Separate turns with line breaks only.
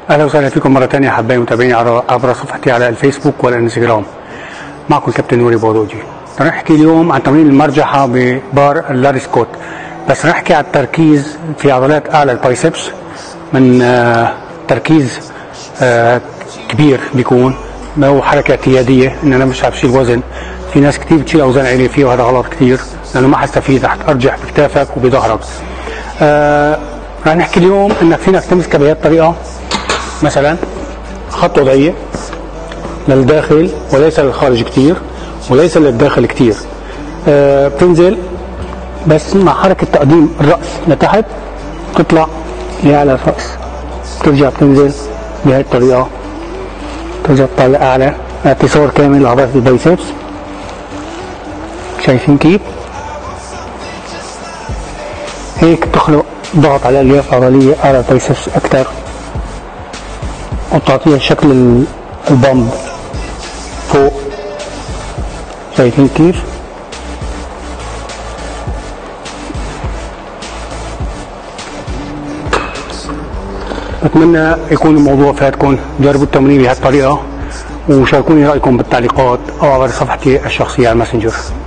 اهلا وسهلا فيكم مره ثانيه احبائي متابعيني عبر صفحتي على الفيسبوك والانستغرام. معكم الكابتن نوري بوروجي. نحكي اليوم عن تمرين المرجحه ببار اللاري سكوت، بس نحكي عن التركيز في عضلات اعلى البايسبس من تركيز كبير بيكون، ما هو حركه اعتياديه ان انا مش عم بشيل وزن. في ناس كثير بتشيل اوزان عاليه فيه وهذا غلط كثير، لانه ما حتستفيد، رح ترجح بكتافك وبظهرك. رح نحكي اليوم انك فينك تمسكها بهي الطريقه، مثلا خط وضعيه للداخل وليس للخارج كثير وليس للداخل كثير. بتنزل بس مع حركه تقديم الراس لتحت، تطلع لاعلى الراس، ترجع بتنزل بهي الطريقه، ترجع تطلع اعلى، اعتصار كامل لعضلات البايسبس. شايفين كيف؟ هيك تخلق ضغط على الالياف العضليه على البايسبس اكثر، وتعطيها شكل البامب فوق. شايفين كيف؟ بتمنى يكون الموضوع فاتكم. جربوا التمرين بهالطريقه وشاركوني رايكم بالتعليقات او على صفحتي الشخصيه على الماسنجر.